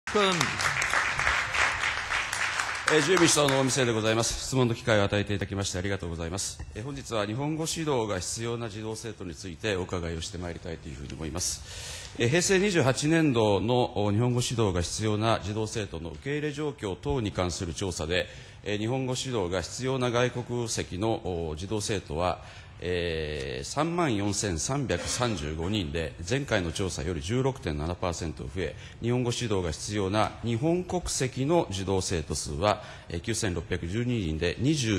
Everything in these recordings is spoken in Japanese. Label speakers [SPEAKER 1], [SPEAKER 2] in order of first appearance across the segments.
[SPEAKER 1] 自由民主党の大見世でございます。質問の機会を与えていただきましてありがとうございます。本日は日本語指導が必要な児童生徒についてお伺いをしてまいりたいというふうに思います。平成28年度の日本語指導が必要な児童生徒の受け入れ状況等に関する調査で、日本語指導が必要な外国籍の児童生徒は、34,335人で、前回の調査より 16.7% 増え、日本語指導が必要な日本国籍の児童生徒数は9,612人で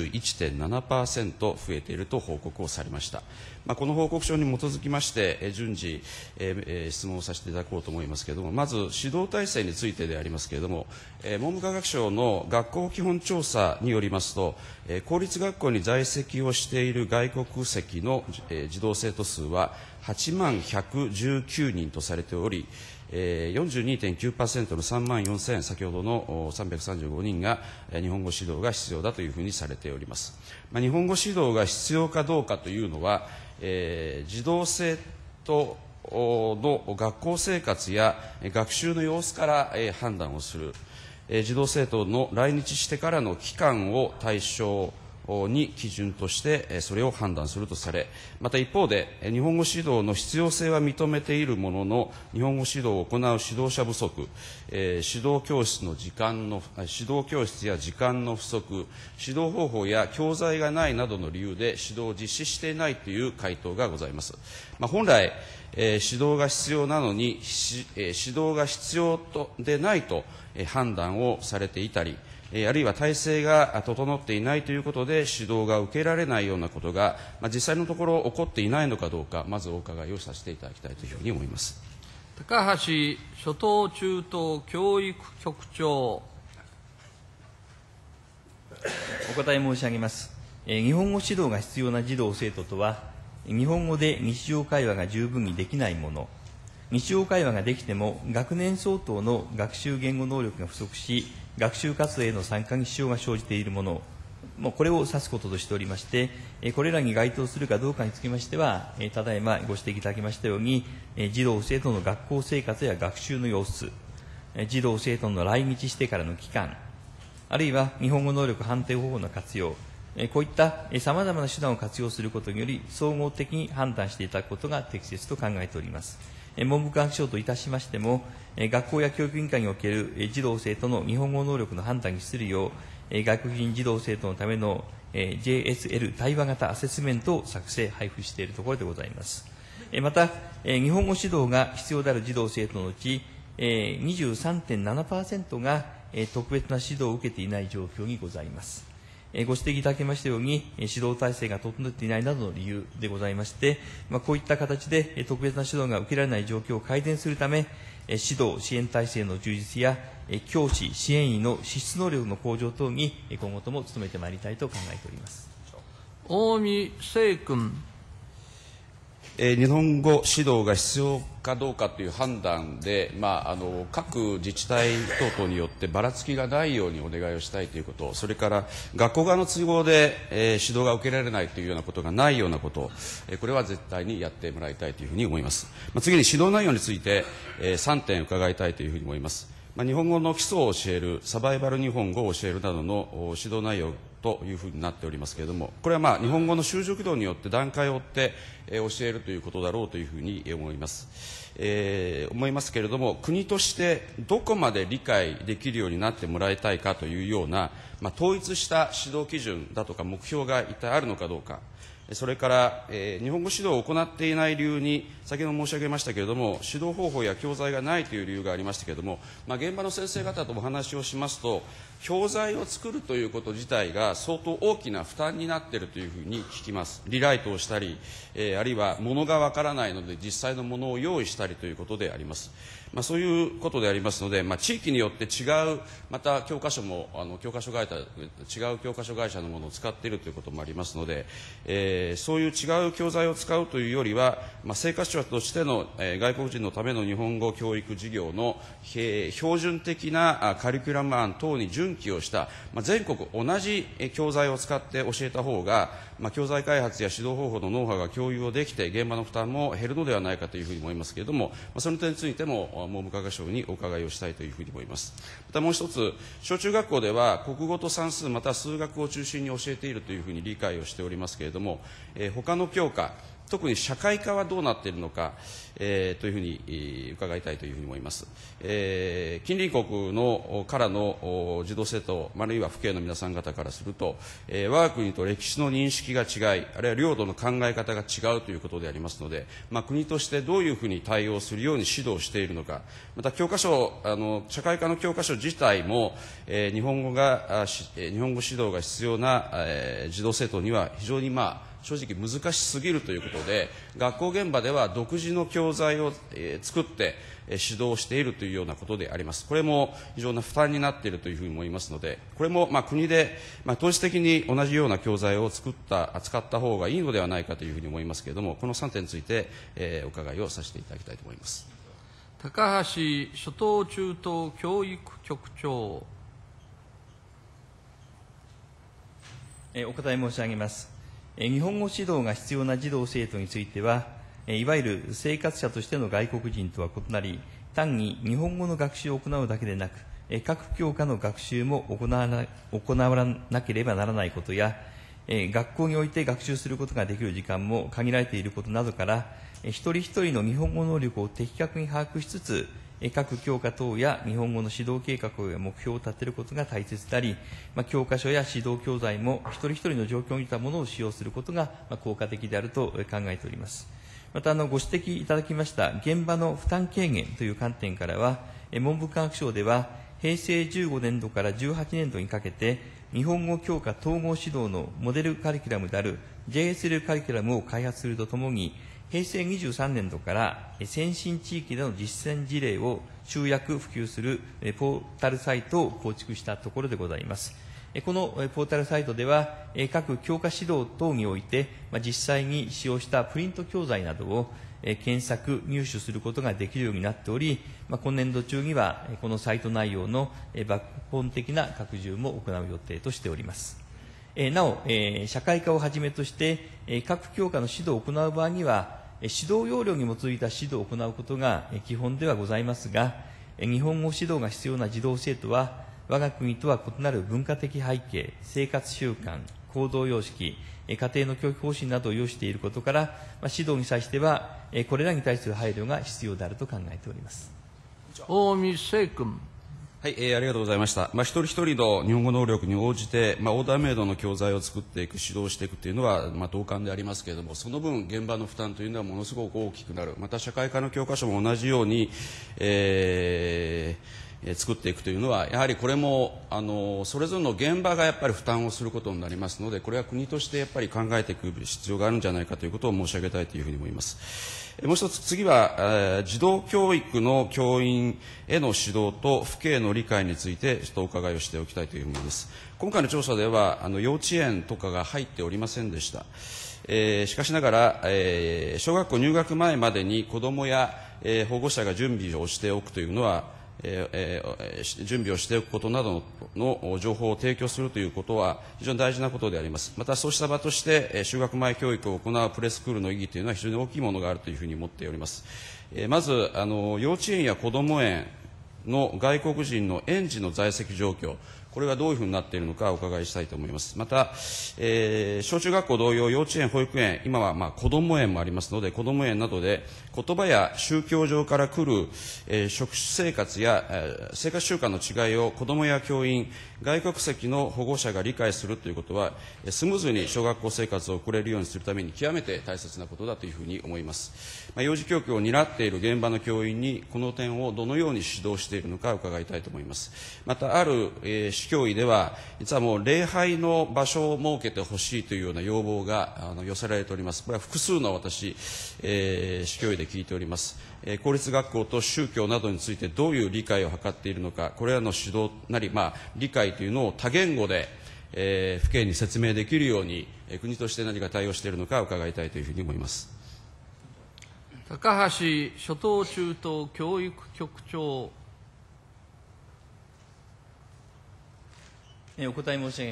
[SPEAKER 1] 21.7% 増えていると報告をされました。この報告書に基づきまして、順次、質問をさせていただこうと思いますけれども、まず指導体制についてでありますけれども、文部科学省の学校基本調査によりますと、公立学校に在籍をしている外国籍の児童生徒数は8万119人とされており、42.9% の3万4000、先ほどの335人が日本語指導が必要だというふうにされております。日本語指導が必要かどうかというのは、児童生徒の学校生活や学習の様子から判断をする。児童生徒の来日してからの期間を対象に基準としてそれを判断するとされ、また一方で日本語指導の必要性は認めているものの、日本語指導を行う指導者不足、指導教室や時間の不足、指導方法や教材がないなどの理由で指導を実施していないという回答がございます。本来、指導が必要なのに、指導が必要でないと判断をされていたり、あるいは体制が整っていないということで指導が受けられないようなことが、実際のところ起こっていないのかどうか、まずお伺いをさせていただきたいというふうに思います。
[SPEAKER 2] 高橋初等中等教育局長。
[SPEAKER 3] お答え申し上げます。日本語指導が必要な児童生徒とは、日本語で日常会話が十分にできないもの、日常会話ができても学年相当の学習言語能力が不足し、学習活動への参加に支障が生じているもの、これを指すこととしておりまして、これらに該当するかどうかにつきましては、ただいまご指摘いただきましたように、児童生徒の学校生活や学習の様子、児童生徒の来日してからの期間、あるいは日本語能力判定方法の活用、こういったさまざまな手段を活用することにより、総合的に判断していただくことが適切と考えております。文部科学省といたしましても、学校や教育委員会における児童生徒の日本語能力の判断に資するよう、外国人児童生徒のための JSL 対話型アセスメントを作成、配布しているところでございます。また、日本語指導が必要である児童生徒のうち、23.7% が特別な指導を受けていない状況にございます。ご指摘いただきましたように、指導体制が整っていないなどの理由でございまして、こういった形で特別な指導が受けられない状況を改善するため、指導支援体制の充実や、教師、支援員の資質能力の向上等に今後とも努めてまいりたいと考えております。
[SPEAKER 2] 大見正君。
[SPEAKER 1] 日本語指導が必要かどうかという判断で、各自治体等々によってばらつきがないようにお願いをしたいということ、それから学校側の都合で、指導が受けられないというようなことがないようなこと、これは絶対にやってもらいたいというふうに思います。次に指導内容について、3点伺いたいというふうに思います。日本語の基礎を教える、サバイバル日本語を教えるなどの指導内容というふうになっておりますけれども、これは日本語の習熟度によって段階を追って教えるということだろうというふうに思います。思いますけれども、国としてどこまで理解できるようになってもらいたいかというような、統一した指導基準だとか目標が一体あるのかどうか、それから、日本語指導を行っていない理由に、先ほど申し上げましたけれども、指導方法や教材がないという理由がありましたけれども、現場の先生方とお話をしますと、教材を作るということ自体が相当大きな負担になっているというふうに聞きます。リライトをしたり、あるいは物がわからないので実際のものを用意したりということであります。そういうことでありますので、地域によって違う、また教科書も違う教科書会社のものを使っているということもありますので、そういう違う教材を使うというよりは、生活者としての、外国人のための日本語教育事業の、標準的なカリキュラム案等に準拠をした、全国同じ教材を使って教えた方が、 教材開発や指導方法のノウハウが共有をできて、現場の負担も減るのではないかというふうに思いますけれども、その点についても文部科学省にお伺いをしたいというふうに思います。またもう一つ、小中学校では国語と算数、また数学を中心に教えているというふうに理解をしておりますけれども、他の教科、特に社会科はどうなっているのか、というふうに伺いたいというふうに思います。近隣国のからの児童生徒、あるいは父兄の皆さん方からすると、我が国と歴史の認識が違い、あるいは領土の考え方が違うということでありますので、国としてどういうふうに対応するように指導しているのか、また教科書、社会科の教科書自体も、日本語指導が必要な、児童生徒には非常に正直難しすぎるということで、学校現場では独自の教材を作って指導しているというようなことであります。これも非常な負担になっているというふうに思いますので、これも国で統一的に同じような教材を使った方がいいのではないかというふうに思いますけれども、この3点についてお伺いをさせていただきたいと思います。
[SPEAKER 2] 高橋初等中等教育局長。
[SPEAKER 3] お答え申し上げます。日本語指導が必要な児童生徒については、いわゆる生活者としての外国人とは異なり、単に日本語の学習を行うだけでなく、各教科の学習も行わなければならないことや、学校において学習することができる時間も限られていることなどから、一人一人の日本語能力を的確に把握しつつ、各教科等や日本語の指導計画や目標を立てることが大切であり、教科書や指導教材も一人一人の状況に似たものを使用することが効果的であると考えております。また、ご指摘いただきました現場の負担軽減という観点からは、文部科学省では、平成15年度から18年度にかけて、日本語教科統合指導のモデルカリキュラムである JSL カリキュラムを開発するとともに、平成23年度から先進地域での実践事例を集約普及するポータルサイトを構築したところでございます。このポータルサイトでは、各教科指導等において、実際に使用したプリント教材などを検索、入手することができるようになっており、今年度中にはこのサイト内容の抜本的な拡充も行う予定としております。なお、社会科をはじめとして、各教科の指導を行う場合には、指導要領に基づいた指導を行うことが基本ではございますが、日本語指導が必要な児童生徒は、我が国とは異なる文化的背景、生活習慣、行動様式、家庭の教育方針などを要していることから、指導に際しては、これらに対する配慮が必要であると考えております。
[SPEAKER 2] 近江誠君。
[SPEAKER 1] はい、ありがとうございました。一人一人の日本語能力に応じて、オーダーメイドの教材を作っていく、指導していくというのは、同感でありますけれども、その分、現場の負担というのはものすごく大きくなる。また、社会科の教科書も同じように、作っていくというのは、やはりこれもそれぞれの現場がやっぱり負担をすることになりますので、これは国としてやっぱり考えていく必要があるんじゃないかということを申し上げたいというふうに思います。もう一つ、次は児童教育の教員への指導と父兄の理解についてちょっとお伺いをしておきたいというふうに思います。今回の調査では幼稚園とかが入っておりませんでした。しかしながら、小学校入学前までに子どもや保護者が準備をしておくというのは、準備をしておくことなどの情報を提供するということは非常に大事なことであります。また、そうした場として就学前教育を行うプレスクールの意義というのは非常に大きいものがあるというふうに思っております。まず幼稚園やこども園の外国人の園児の在籍状況、これがどういうふうになっているのかお伺いしたいと思います。また、小中学校同様、幼稚園、保育園、今はこども園もありますので、こども園などで言葉や宗教上から来る、食生活や生活習慣の違いを子どもや教員、外国籍の保護者が理解するということは、スムーズに小学校生活を送れるようにするために極めて大切なことだというふうに思います。幼児教育を担っている現場の教員にこの点をどのように指導しているのか伺いたいと思います。また、ある、市教委では実はもう礼拝の場所を設けてほしいというような要望が寄せられております。これは複数の私、市教委で聞いております。公立学校と宗教などについてどういう理解を図っているのか、これらの指導なり、理解というのを多言語で、父兄に説明できるように、国として何か対応しているのか伺いたいというふうに思います。
[SPEAKER 2] 高橋初等中等教育局長。
[SPEAKER 3] お答え申し上げます。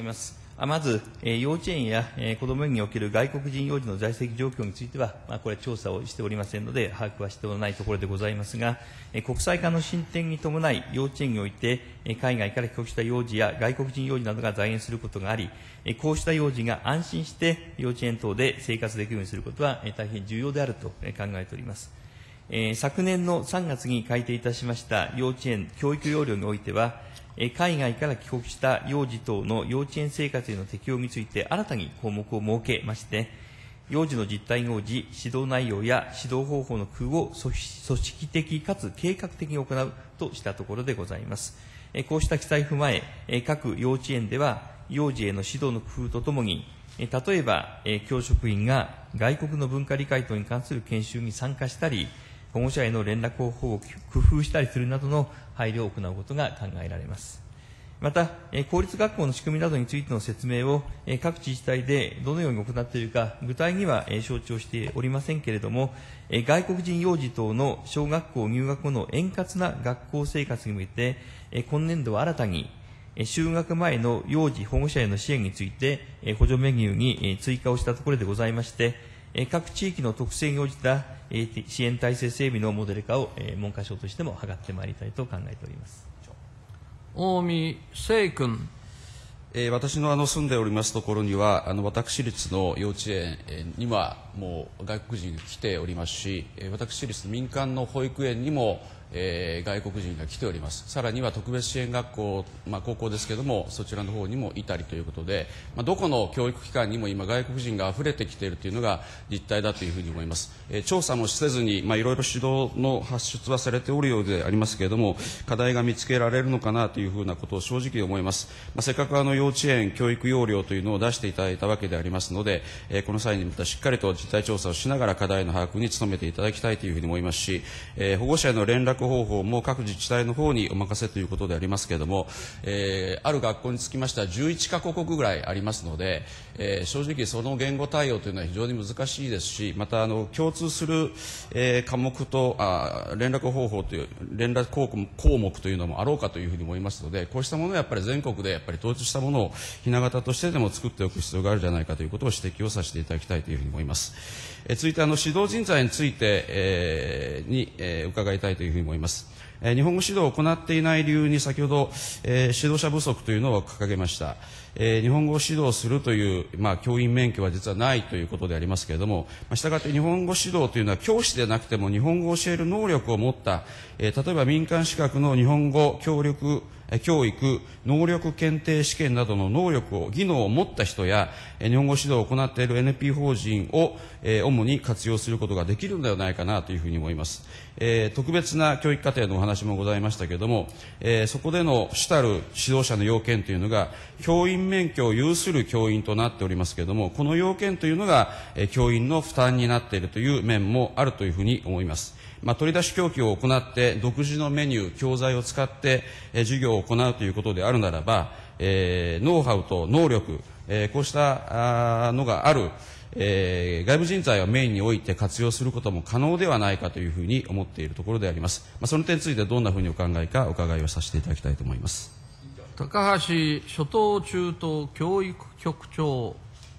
[SPEAKER 3] まず、幼稚園や子ども園における外国人幼児の在籍状況については、これ、調査をしておりませんので、把握はしておらないところでございますが、国際化の進展に伴い、幼稚園において、海外から帰国した幼児や外国人幼児などが在園することがあり、こうした幼児が安心して幼稚園等で生活できるようにすることは、大変重要であると考えております。昨年の3月に改定いたしました幼稚園教育要領においては、海外から帰国した幼児等の幼稚園生活への適用について新たに項目を設けまして、幼児の実態に応じ、指導内容や指導方法の工夫を組織的かつ計画的に行うとしたところでございます。こうした記載を踏まえ、各幼稚園では、幼児への指導の工夫とともに、例えば、教職員が外国の文化理解等に関する研修に参加したり、保護者への連絡方法を工夫したりするなどの配慮を行うことが考えられます。また、公立学校の仕組みなどについての説明を各自治体でどのように行っているか、具体には承知をしておりませんけれども、外国人幼児等の小学校入学後の円滑な学校生活に向けて、今年度は新たに、就学前の幼児保護者への支援について、補助メニューに追加をしたところでございまして、各地域の特性に応じた支援体制整備のモデル化を文科省としても図ってまいりたいと考えております。
[SPEAKER 2] 近江誠君。
[SPEAKER 1] 私の住んでおりますところには、私立の幼稚園にはもう外国人が来ておりますし、私立民間の保育園にも外国人が来ております。さらには特別支援学校、高校ですけれども、そちらの方にもいたりということで、どこの教育機関にも今外国人が溢れてきているというのが実態だというふうに思います。調査もせずに、いろいろ指導の発出はされておるようでありますけれども、課題が見つけられるのかなというふうなことを正直思います。せっかく幼稚園教育要領というのを出していただいたわけでありますので、この際にまたしっかりと実態調査をしながら課題の把握に努めていただきたいというふうに思いますし、保護者への連絡方法も各自治体の方にお任せということでありますけれども、ある学校につきましては11カ国ぐらいありますので、正直その言語対応というのは非常に難しいですし、また共通する、科目と連絡方法という連絡項目というのもあろうかというふうに思いますので、こうしたものをやっぱり全国でやっぱり統一したものをひな形としてでも作っておく必要があるんじゃないかということを指摘をさせていただきたいというふうに思います。続いて指導人材について、伺いたいというふうに思います。日本語指導を行っていない理由に先ほど、指導者不足というのを掲げました。日本語を指導するという、教員免許は実はないということでありますけれども、したがって日本語指導というのは教師でなくても日本語を教える能力を持った、例えば民間資格の日本語教育能力検定試験などの技能を持った人や、日本語指導を行っている NP 法人を、主に活用することができるのではないかなというふうに思います。特別な教育課程のお話もございましたけれども、そこでの主たる指導者の要件というのが、教員免許を有する教員となっておりますけれども、この要件というのが、教員の負担になっているという面もあるというふうに思います。取り出し教育を行って独自のメニュー、教材を使って授業を行うということであるならば、ノウハウと能力、こうしたのがある、外部人材をメインにおいて活用することも可能ではないかというふうに思っているところであります。その点についてどんなふうにお考えかお伺いをさせていただきたいと思います。
[SPEAKER 2] 高橋初等中等教育局長。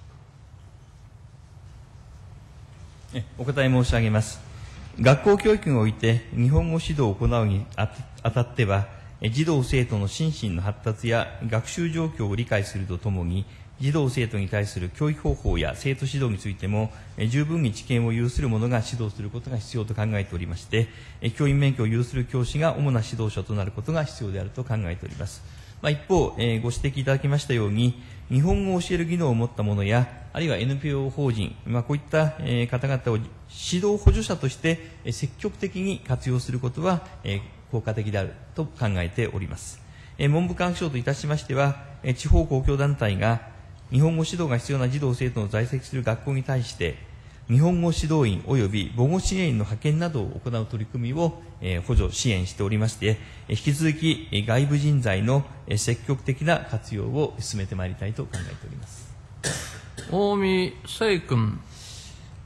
[SPEAKER 3] お答え申し上げます。学校教育において日本語指導を行うにあたっては、児童生徒の心身の発達や学習状況を理解するとともに、児童生徒に対する教育方法や生徒指導についても、十分に知見を有する者が指導することが必要と考えておりまして、教員免許を有する教師が主な指導者となることが必要であると考えております。一方、ご指摘いただきましたように、日本語を教える技能を持った者や、あるいは NPO 法人、こういった方々を指導補助者として積極的に活用することは効果的であると考えております。文部科学省といたしましては、地方公共団体が日本語指導が必要な児童生徒の在籍する学校に対して、日本語指導員及び母語支援員の派遣などを行う取り組みを補助支援しておりまして、引き続き外部人材の積極的な活用を進めてまいりたいと考えております。
[SPEAKER 2] 近江誠君。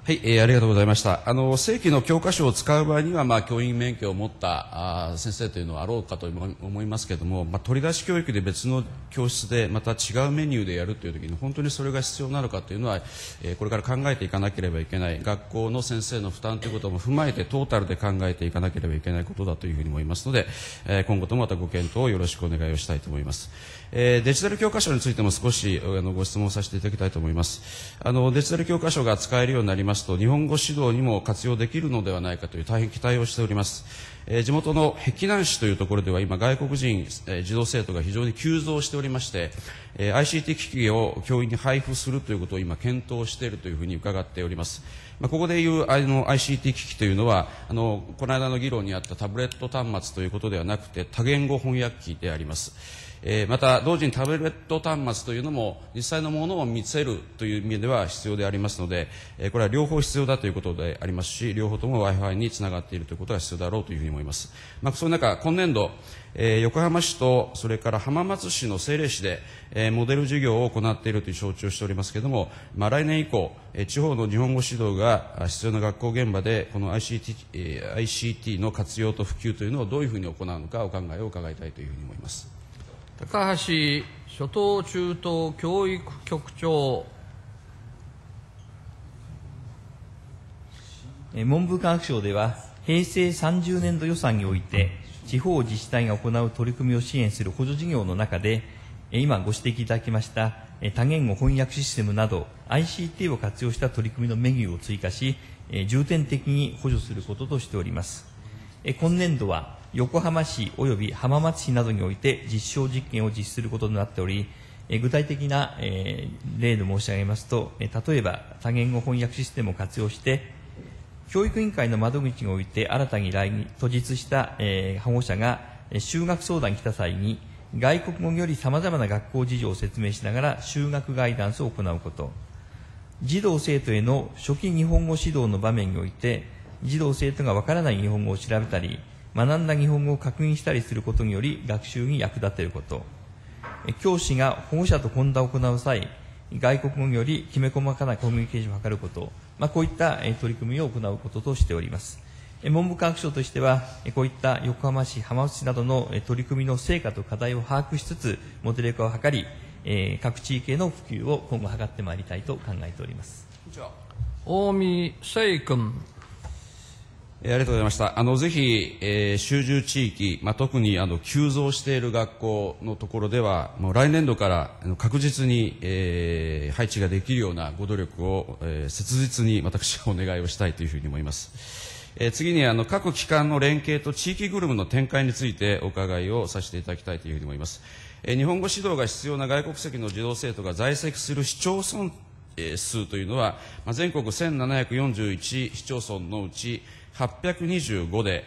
[SPEAKER 1] はい、ありがとうございました。正規の教科書を使う場合には、教員免許を持った先生というのはあろうかと思いますけれども、取り出し教育で別の教室でまた違うメニューでやるというときに本当にそれが必要なのかというのは、これから考えていかなければいけない、学校の先生の負担ということも踏まえてトータルで考えていかなければいけないことだというふうに思いますので、今後ともまたご検討をよろしくお願いをしたいと思います。デジタル教科書についても少しご質問させていただきたいと思います。デジタル教科書が使えるようになりますと、日本語指導にも活用できるのではないかという大変期待をしております。地元の碧南市というところでは今外国人、児童生徒が非常に急増しておりまして、ICT 機器を教員に配布するということを今検討しているというふうに伺っております。ここでいうICT 機器というのはこの間の議論にあったタブレット端末ということではなくて多言語翻訳機であります。また同時にタブレット端末というのも実際のものを見せるという意味では必要でありますので、これは両方必要だということでありますし、両方とも Wi-Fi につながっているということが必要だろうというふうに思います。その中、今年度、横浜市とそれから浜松市の政令市で、モデル授業を行っているという承知をしておりますけれども、来年以降、地方の日本語指導が必要な学校現場でこの ICT の活用と普及というのをどういうふうに行うのかお考えを伺いたいというふうに思います。
[SPEAKER 2] 高橋初等中等教育局長。
[SPEAKER 3] 文部科学省では平成30年度予算において地方自治体が行う取り組みを支援する補助事業の中で今ご指摘いただきました多言語翻訳システムなど ICT を活用した取り組みのメニューを追加し重点的に補助することとしております。今年度は横浜市及び浜松市などにおいて実証実験を実施することとなっており、具体的な例で申し上げますと、例えば多言語翻訳システムを活用して、教育委員会の窓口において新たに途実した保護者が就学相談に来た際に、外国語により様々な学校事情を説明しながら就学ガイダンスを行うこと、児童生徒への初期日本語指導の場面において、児童生徒がわからない日本語を調べたり、学んだ日本語を確認したりすることにより学習に役立てること、教師が保護者と懇談を行う際、外国語によりきめ細かなコミュニケーションを図ること、こういった取り組みを行うこととしております。文部科学省としては、こういった横浜市、浜松市などの取り組みの成果と課題を把握しつつ、モデル化を図り、各地域への普及を今後図ってまいりたいと考えております。
[SPEAKER 2] 近江誠君。
[SPEAKER 1] ありがとうございました。ぜひ、集中地域、特に急増している学校のところでは、もう来年度から確実に、配置ができるようなご努力を、切実に私はお願いをしたいというふうに思います。次に各機関の連携と地域グループの展開についてお伺いをさせていただきたいというふうに思います。日本語指導が必要な外国籍の児童生徒が在籍する市町村数というのは、全国1741市町村のうち825で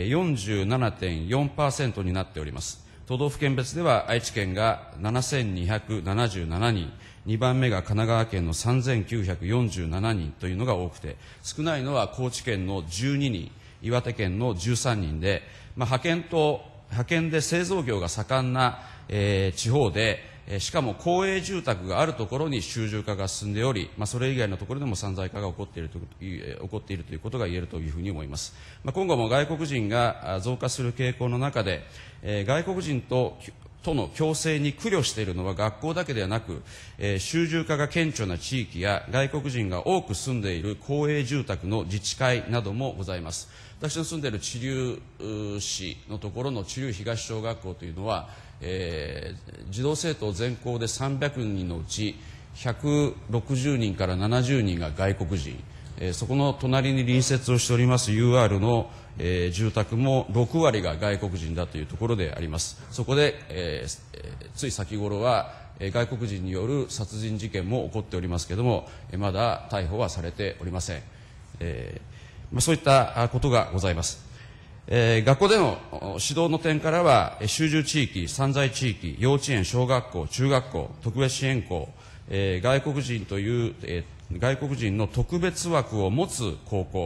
[SPEAKER 1] 47.4% になっております。都道府県別では愛知県が7277人、2番目が神奈川県の3947人というのが多くて、少ないのは高知県の12人、岩手県の13人で、派遣で製造業が盛んな、地方で、しかも公営住宅があるところに集中化が進んでおり、それ以外のところでも散在化が起こっているということが言えるというふうに思います。今後も外国人が増加する傾向の中で、外国人との共生に苦慮しているのは学校だけではなく、集中化が顕著な地域や外国人が多く住んでいる公営住宅の自治会などもございます。私の住んでいる知立市のところの知立東小学校というのは、児童生徒全校で300人のうち160人から70人が外国人、そこの隣に隣接をしております UR の、住宅も6割が外国人だというところであります。そこで、つい先頃は外国人による殺人事件も起こっておりますけれども、まだ逮捕はされておりません。そういったことがございます。学校での指導の点からは、集中地域、散在地域、幼稚園、小学校、中学校、特別支援校、外国人という、外国人の特別枠を持つ高校、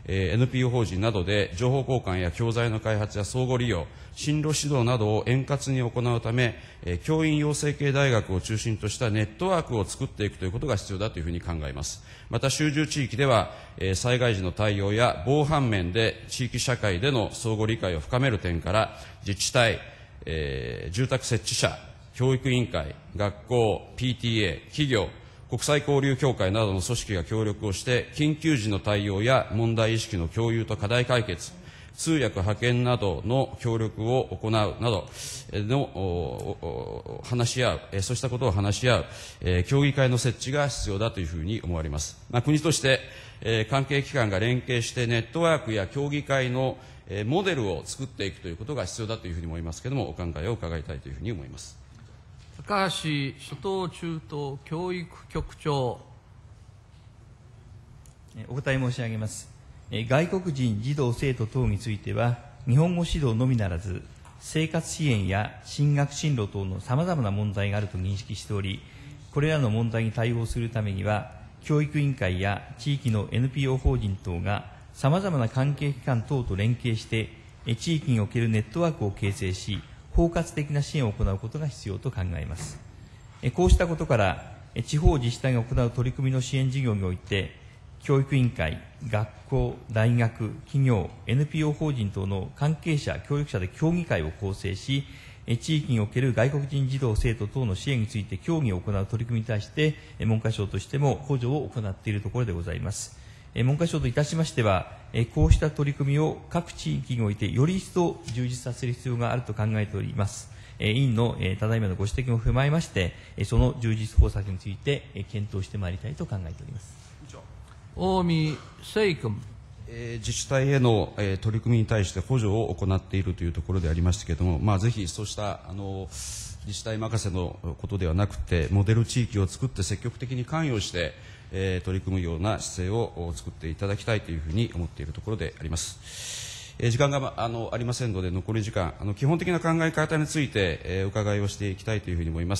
[SPEAKER 1] NPO 法人などで情報交換や教材の開発や相互利用、進路指導などを円滑に行うため、教員養成系大学を中心としたネットワークを作っていくということが必要だというふうに考えます。また集中地域では、災害時の対応や防犯面で地域社会での相互理解を深める点から自治体、住宅設置者、教育委員会、学校、PTA、企業、国際交流協会などの組織が協力をして緊急時の対応や問題意識の共有と課題解決、通訳派遣などの協力を行うなどの話し合う、そうしたことを話し合う、協議会の設置が必要だというふうに思われます。国として、関係機関が連携してネットワークや協議会のモデルを作っていくということが必要だというふうに思いますけれども、お考えを伺いたいというふうに思います。
[SPEAKER 2] 高橋初等中等教育局長。
[SPEAKER 3] お答え申し上げます。外国人児童生徒等については、日本語指導のみならず、生活支援や進学進路等のさまざまな問題があると認識しており、これらの問題に対応するためには、教育委員会や地域の NPO 法人等がさまざまな関係機関等と連携して、地域におけるネットワークを形成し、包括的な支援を行うことが必要と考えます。こうしたことから、地方自治体が行う取り組みの支援事業において、教育委員会、学校、大学、企業、NPO 法人等の関係者、教育者で協議会を構成し、地域における外国人児童生徒等の支援について協議を行う取り組みに対して、文科省としても補助を行っているところでございます。文科省といたしましては、こうした取り組みを各地域においてより一層充実させる必要があると考えております。委員のただいまのご指摘も踏まえまして、その充実方策について検討してまいりたいと考えております。
[SPEAKER 2] 近江誠君。
[SPEAKER 1] 自治体への取り組みに対して補助を行っているというところでありましたけれども、ぜひそうした自治体任せのことではなくて、モデル地域を作って積極的に関与して、取り組むような姿勢を作っていただきたいというふうに思っているところであります。時間がありませんので、残り時間、基本的な考え方について、お伺いをしていきたいというふうに思います。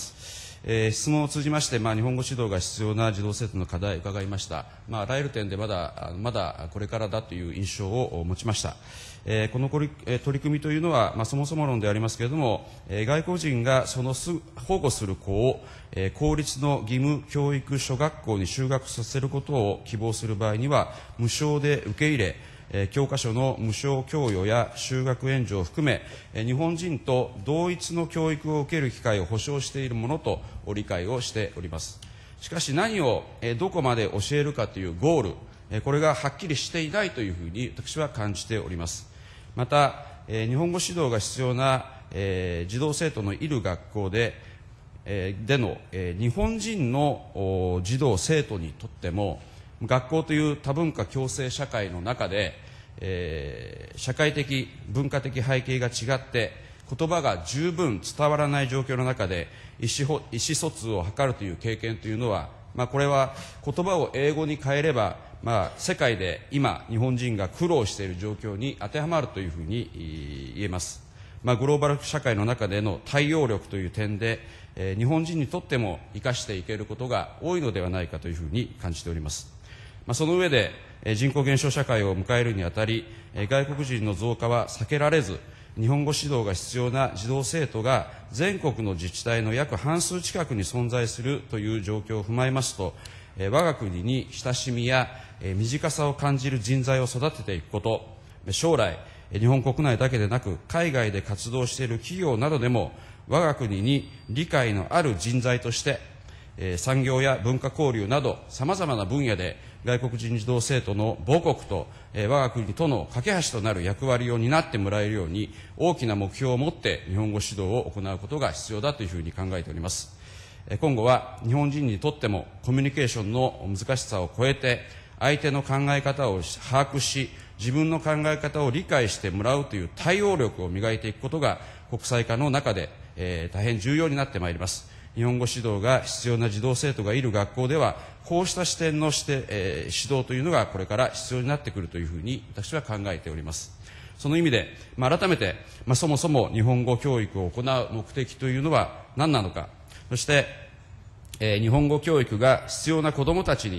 [SPEAKER 1] 質問を通じまして、日本語指導が必要な児童生徒の課題を伺いました。あらゆる点でまだこれからだという印象を持ちました。この取り組みというのは、そもそも論でありますけれども、外国人がその保護する子を、公立の義務教育諸学校に就学させることを希望する場合には、無償で受け入れ、教科書の無償供与や就学援助を含め、日本人と同一の教育を受ける機会を保障しているものと理解をしております。しかし何をどこまで教えるかというゴール、これがはっきりしていないというふうに私は感じております。また、日本語指導が必要な児童生徒のいる学校での日本人の児童生徒にとっても、学校という多文化共生社会の中で、社会的文化的背景が違って言葉が十分伝わらない状況の中で意思疎通を図るという経験というのは、これは言葉を英語に変えれば、世界で今日本人が苦労している状況に当てはまるというふうに言えます。グローバル社会の中での対応力という点で、日本人にとっても生かしていけることが多いのではないかというふうに感じております。その上で、人口減少社会を迎えるにあたり、外国人の増加は避けられず、日本語指導が必要な児童生徒が全国の自治体の約半数近くに存在するという状況を踏まえますと、我が国に親しみや身近さを感じる人材を育てていくこと、将来日本国内だけでなく海外で活動している企業などでも我が国に理解のある人材として産業や文化交流などさまざまな分野で外国人児童生徒の母国と我が国との架け橋となる役割を担ってもらえるように大きな目標を持って日本語指導を行うことが必要だというふうに考えております。今後は日本人にとってもコミュニケーションの難しさを超えて相手の考え方を把握し自分の考え方を理解してもらうという対応力を磨いていくことが国際化の中で、大変重要になってまいります。日本語指導が必要な児童生徒がいる学校ではこうした視点の指導というのがこれから必要になってくるというふうに私は考えております。その意味で、改めて、そもそも日本語教育を行う目的というのは何なのか、そして、日本語教育が必要な子どもたちに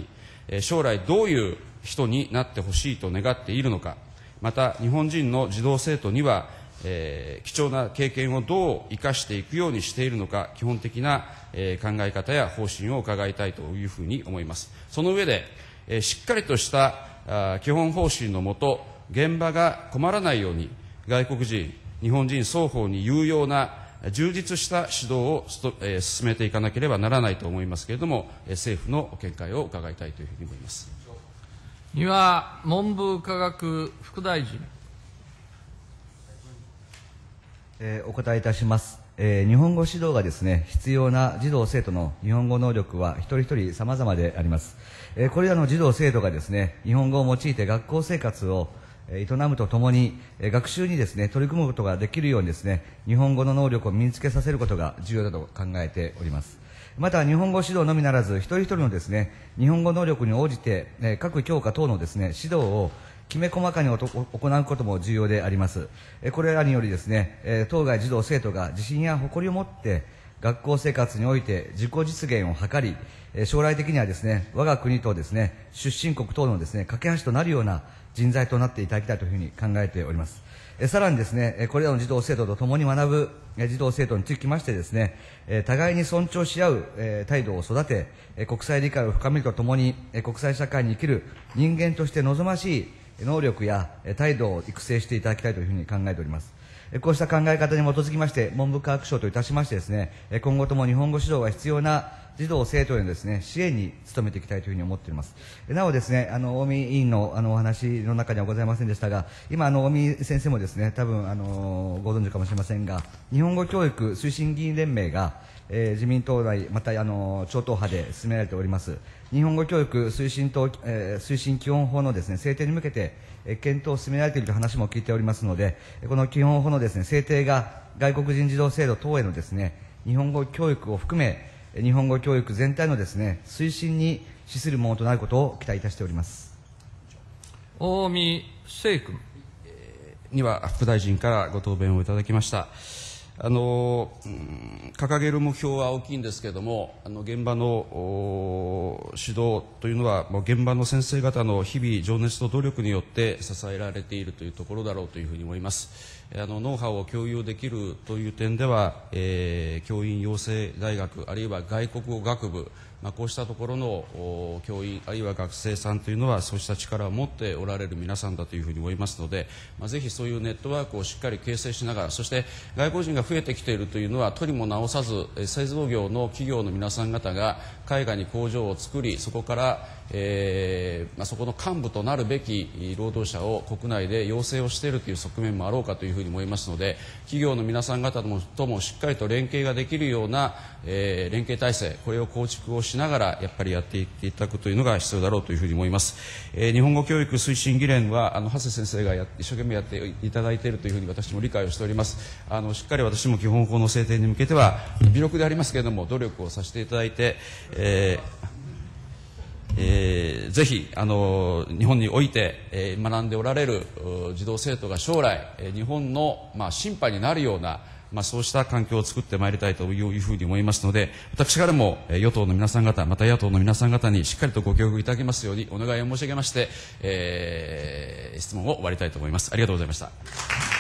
[SPEAKER 1] 将来どういう人になってほしいと願っているのか、また日本人の児童生徒には、貴重な経験をどう生かしていくようにしているのか、基本的な、考え方や方針を伺いたいというふうに思います。その上で、しっかりとした基本方針のもと、現場が困らないように外国人、日本人双方に有用な充実した指導を進めていかなければならないと思いますけれども、政府の見解を伺いたいというふうに思います。
[SPEAKER 2] 丹羽文部科学副大臣。
[SPEAKER 4] お答えいたします。日本語指導がですね、必要な児童生徒の日本語能力は一人一人様々であります。これらの児童生徒がですね、日本語を用いて学校生活を営むとともに、学習にですね、取り組むことができるようにですね、日本語の能力を身につけさせることが重要だと考えております。また、日本語指導のみならず、一人一人のですね、日本語能力に応じて、各教科等のですね、指導をきめ細かに行うことも重要であります。これらによりですね、当該児童生徒が自信や誇りを持って学校生活において自己実現を図り、将来的にはですね、我が国とですね、出身国等のですね、架け橋となるような人材となっていただきたいというふうに考えております。さらにですね、これらの児童生徒と共に学ぶ児童生徒につきましてですね、互いに尊重し合う態度を育て、国際理解を深めるとともに、国際社会に生きる人間として望ましい能力や態度を育成していただきたいというふうに考えております。こうした考え方に基づきまして、文部科学省といたしましてですね、今後とも日本語指導が必要な児童生徒へのですね、支援に努めていきたいというふうに思っております。なおですね、近江委員のお話の中にはございませんでしたが、今近江先生もですね、多分ご存知かもしれませんが、日本語教育推進議員連盟が、自民党内また超党派で進められております日本語教育推進基本法のですね、制定に向けて検討を進められているという話も聞いておりますので、この基本法のですね、制定が外国人児童制度等へのですね、日本語教育を含め日本語教育全体のですね、推進に資するものとなることを期待いたしております。
[SPEAKER 2] 近江誠君。
[SPEAKER 1] には副大臣からご答弁をいただきました。掲げる目標は大きいんですけれども、現場の指導というのは、現場の先生方の日々情熱と努力によって支えられているというところだろうというふうに思います。ノウハウを共有できるという点では、教員養成大学あるいは外国語学部、こうしたところの教員あるいは学生さんというのはそうした力を持っておられる皆さんだというふうに思いますので、ぜひそういうネットワークをしっかり形成しながら、そして外国人が増えてきているというのは取りも直さず、製造業の企業の皆さん方が海外に工場を作り、そこから、そこの幹部となるべき労働者を国内で養成をしているという側面もあろうかというふうに思いますので、企業の皆さん方ともしっかりと連携ができるような、連携体制、これを構築をしながらやっぱりやっていっていただくというのが必要だろうというふうに思います。日本語教育推進議連は長谷先生が一生懸命やっていただいているというふうに私も理解をしております。しっかり私も基本法の制定に向けては微力でありますけれども努力をさせていただいて、ぜひ日本において、学んでおられる児童生徒が将来、日本の、審判になるような、そうした環境を作ってまいりたいというふうに思いますので、私からも与党の皆さん方また野党の皆さん方にしっかりとご協力いただきますようにお願いを申し上げまして、質問を終わりたいと思います。ありがとうございました。